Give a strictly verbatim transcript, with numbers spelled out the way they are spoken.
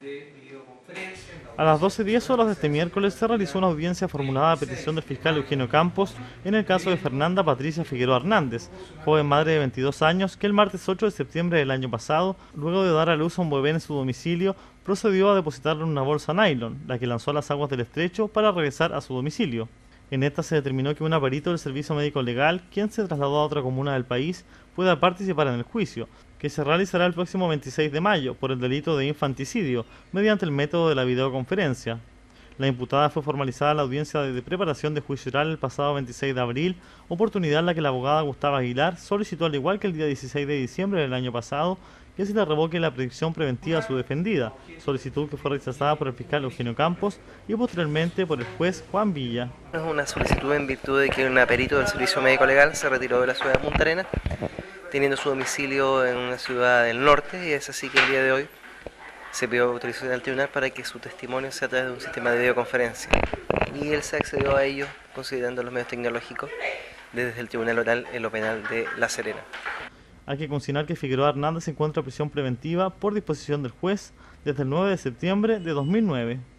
A las doce y diez horas de este miércoles se realizó una audiencia formulada a petición del fiscal Eugenio Campos en el caso de Fernanda Patricia Figueroa Hernández, joven madre de veintidós años que el martes ocho de septiembre del año pasado, luego de dar a luz a un bebé en su domicilio, procedió a depositarlo en una bolsa nylon, la que lanzó a las aguas del estrecho para regresar a su domicilio. En esta se determinó que un perito del Servicio Médico Legal, quien se trasladó a otra comuna del país, pueda participar en el juicio, que se realizará el próximo veintiséis de mayo por el delito de infanticidio, mediante el método de la videoconferencia. La imputada fue formalizada en la audiencia de preparación de juicio oral el pasado veintiséis de abril, oportunidad en la que la abogada Gustava Aguilar solicitó, al igual que el día dieciséis de diciembre del año pasado, que se le revoque la protección preventiva a su defendida, solicitud que fue rechazada por el fiscal Eugenio Campos y posteriormente por el juez Juan Villa. Es una solicitud en virtud de que un perito del Servicio Médico Legal se retiró de la ciudad de Punta Arenas, teniendo su domicilio en una ciudad del norte, y es así que el día de hoy se pidió autorización al tribunal para que su testimonio sea a través de un sistema de videoconferencia. Y él se accedió a ello considerando los medios tecnológicos desde el Tribunal Oral en lo Penal de La Serena. Hay que consignar que Figueroa Hernández se encuentra en prisión preventiva por disposición del juez desde el nueve de septiembre de dos mil nueve.